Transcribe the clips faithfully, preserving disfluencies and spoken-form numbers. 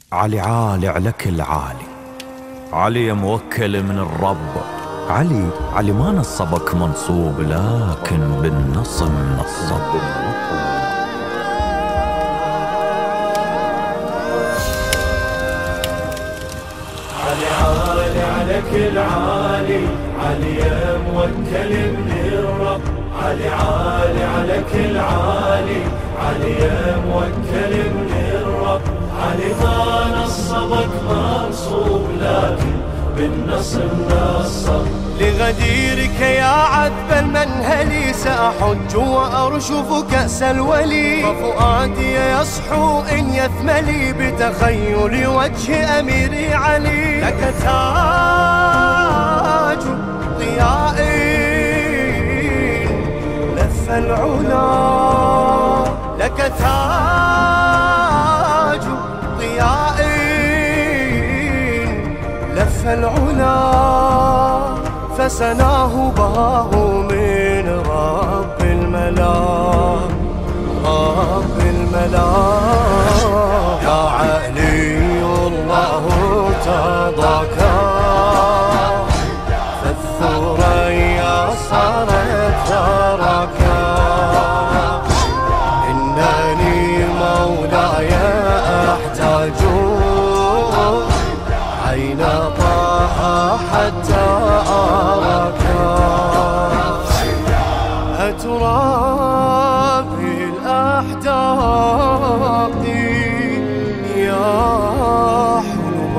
علي عالي على كل عالي، علي يا موكل من الرب. علي علي ما نصبك منصوب، لكن بالنصب نصب. علي عالي على كل عالي، علي يا موكل من الرب. علي عالي على كل عالي، علي يا موكل من الرب. علي ما نصبك منصوب، لكن بالنصب نصب. لغديرك يا عذب المنهل سأحج وأرشف كأس الولي، ففؤادي يصحو إن يثملي بتخيل وجه أمير علي. لك تاج ضياء لف العلا، لك تاج ضياء لف العلا، فسناه باه من رب الملا، رب الملا. يا علي الله ارتضاك، فالثريا صارت ثراك. إنني مولاي أحتاج عين طه حتى أراك. أترى في الأحداق يا حلم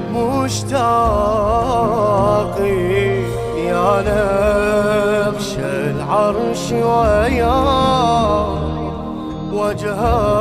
المشتاق، يا نبش العرش ويا وجه